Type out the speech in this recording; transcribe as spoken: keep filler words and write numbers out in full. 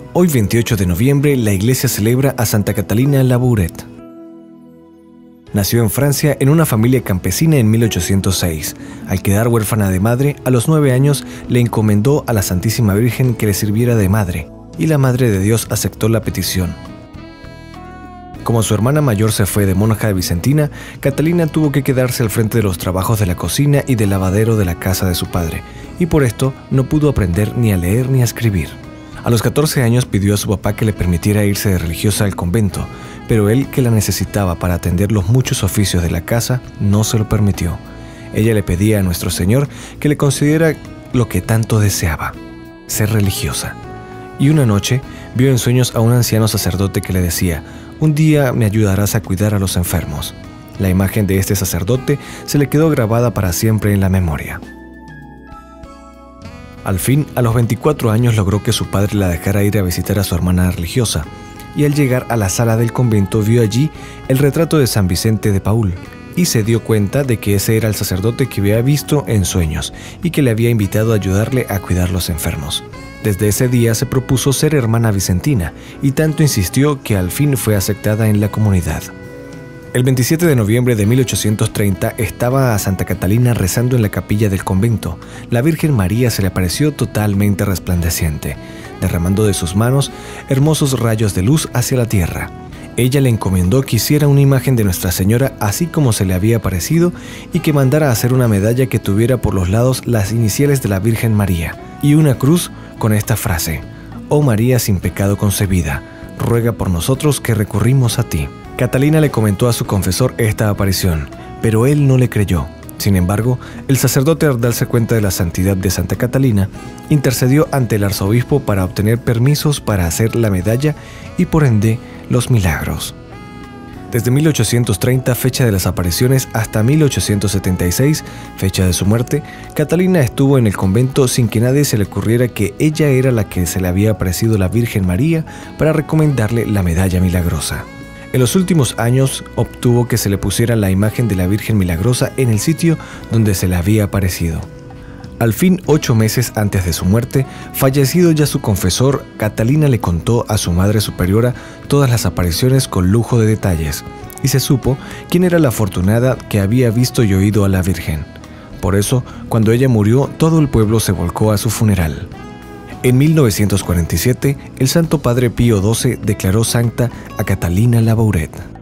Hoy veintiocho de noviembre la iglesia celebra a Santa Catalina Labourette. Nació en Francia en una familia campesina en mil ochocientos seis. Al quedar huérfana de madre, a los nueve años le encomendó a la Santísima Virgen que le sirviera de madre, y la Madre de Dios aceptó la petición. Como su hermana mayor se fue de monja de Vicentina, Catalina tuvo que quedarse al frente de los trabajos de la cocina y del lavadero de la casa de su padre, y por esto no pudo aprender ni a leer ni a escribir. A los catorce años pidió a su papá que le permitiera irse de religiosa al convento, pero él, que la necesitaba para atender los muchos oficios de la casa, no se lo permitió. Ella le pedía a nuestro Señor que le concediera lo que tanto deseaba: ser religiosa. Y una noche vio en sueños a un anciano sacerdote que le decía: «Un día me ayudarás a cuidar a los enfermos». La imagen de este sacerdote se le quedó grabada para siempre en la memoria. Al fin, a los veinticuatro años logró que su padre la dejara ir a visitar a su hermana religiosa, y al llegar a la sala del convento vio allí el retrato de San Vicente de Paúl, y se dio cuenta de que ese era el sacerdote que había visto en sueños y que le había invitado a ayudarle a cuidar los enfermos. Desde ese día se propuso ser hermana vicentina, y tanto insistió que al fin fue aceptada en la comunidad. El veintisiete de noviembre de mil ochocientos treinta estaba a Santa Catalina rezando en la capilla del convento. La Virgen María se le apareció totalmente resplandeciente, derramando de sus manos hermosos rayos de luz hacia la tierra. Ella le encomendó que hiciera una imagen de Nuestra Señora así como se le había aparecido, y que mandara hacer una medalla que tuviera por los lados las iniciales de la Virgen María y una cruz con esta frase: «Oh María sin pecado concebida, ruega por nosotros que recurrimos a ti». Catalina le comentó a su confesor esta aparición, pero él no le creyó. Sin embargo, el sacerdote, al darse cuenta de la santidad de Santa Catalina, intercedió ante el arzobispo para obtener permisos para hacer la medalla y, por ende, los milagros. Desde mil ochocientos treinta, fecha de las apariciones, hasta mil ochocientos setenta y seis, fecha de su muerte, Catalina estuvo en el convento sin que nadie se le ocurriera que ella era la que se le había aparecido la Virgen María para recomendarle la medalla milagrosa. En los últimos años obtuvo que se le pusiera la imagen de la Virgen Milagrosa en el sitio donde se le había aparecido. Al fin, ocho meses antes de su muerte, fallecido ya su confesor, Catalina le contó a su Madre Superiora todas las apariciones con lujo de detalles, y se supo quién era la afortunada que había visto y oído a la Virgen. Por eso, cuando ella murió, todo el pueblo se volcó a su funeral. En mil novecientos cuarenta y siete, el Santo Padre Pío doce declaró santa a Catalina Labourette.